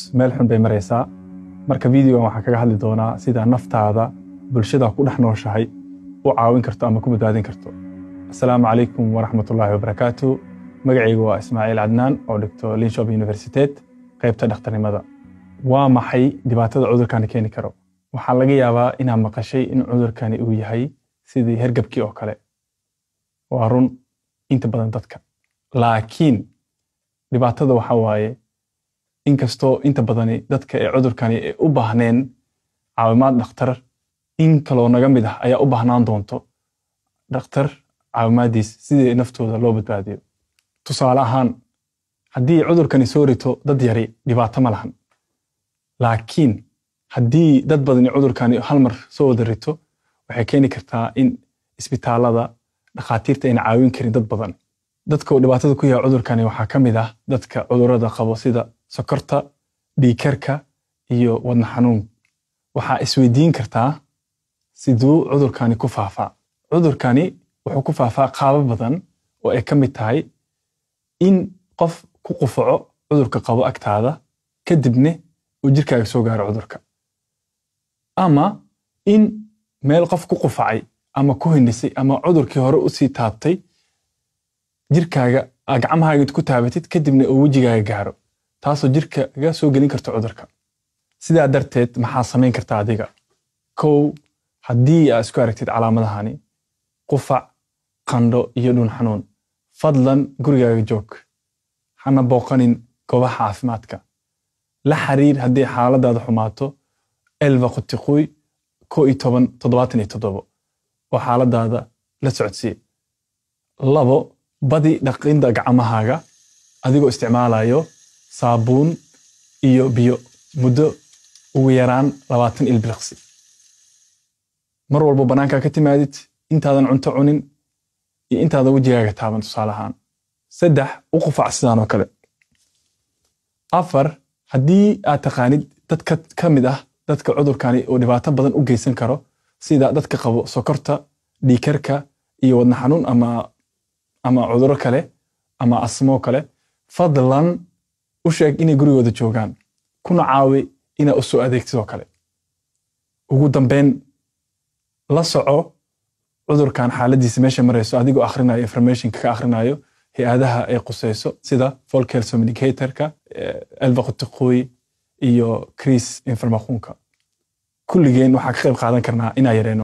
meel xun bay maraysaa. Marka videogan waxaan kaga hadli doonaa sida naftaada bulshada ku dhex nooshahay u caawin karto ama ku badbaadin karto. Assalaamu calaykum waraxmatullaahi wabarakaatuh. Magacaygu waa Ismaaciil Cadnaan oo dhigto Linköping Universitet qaybta dhakhtarnimada. Waa maxay dhibaatada cudurkani keeni karo? Waxaa laga yaabaa inaad maqashay in cudurkani uu yahay sidii hergabkii oo kale. Waa run inta badan dadka. Laakiin dhibaatada waxa waaye inkastoo inta badani dadka ee cudurkani u baahneen caawimaad dhakhtar, in kaloo naga mid ah ayaa u baahnaan doonto dhakhtar caawimaadiis sidii naftooda loo badbaadiyo. Tusaale ahaan, haddii cudurkani soo rito dad yari dhibaato ma lahan. Laakiin haddii dad badani cudurkani hal mar soo wada rito, waxay keeni kartaa in isbitaalada dhakhaatiirta ayna caawin karin dad badan. Dadka dhibaatada ku yahay cudurkani waxaa ka mid ah dadka cudurrada qabo sida sokorta, dhiigkarka iyo wadna xanuun. Waxaa isweydiin kartaa siduu cudurkani ku faafaa. Cudurkani wuxuu ku faafaa qaabab badan oo ay ka mid tahay in qof ku qufaco cudurka qabo agtaada kadibna uu jirkaaga soo gaaro cudurka. Ama in meel qof ku qufacay ama ku hindhisay ama cudurkii hore u sii taabtay jirkaaga gacmahaaga ku taabatid kadibna uu wejigaaga gaaro, taasoo jirkaaga soo gelin karto cudurka. Sidaa darteed maxaa samayn kartaa adiga? Kow, haddii aad isku aragtid calaamadahani qufac, qandho iyo dhuun xanuun, fadlan gurigaaga joog, hana booqanin goobaha caafimaadka. La xiriir haddii xaaladaada xumaato 11 qutiquy 11 oo xaaladaada la socodsii. 2, badi dhaqinda gacmahaaga adigoo isticmaalayo saabuun iyo biyo muddo ugu yaraan 20 ilbiriqsi. Mar walba banaanka ka timaadid intaadan cunto cunin iyo intaadan wejigaaga taaban tusaale ahaan. 3, u qufac sidaan oo kale. 4, haddii aad taqaanid dadka ka mid ah dadka cudurkani oo dhibaato badan u geysan karo sida dadka qabo sokorta, dhiigkarka iyo wadna xanuun ama cudurro kale ama asmo kale, fadlan u sheeg inay gurigooda joogaan, kuna caawi inaad u soo adeegtid oo kale. Ugu dambeyn, la soco cudurkan xaaladiisa meesha marayso adigoo akhrinayo informationka ka akhrinayo hay-adaha ay qusayso sida Folk Health Communicator-ka, 11 qutiquy iyo Kris Informationka. Kulligeen waxaa ka qayb qaadan karnaa inaan yareeno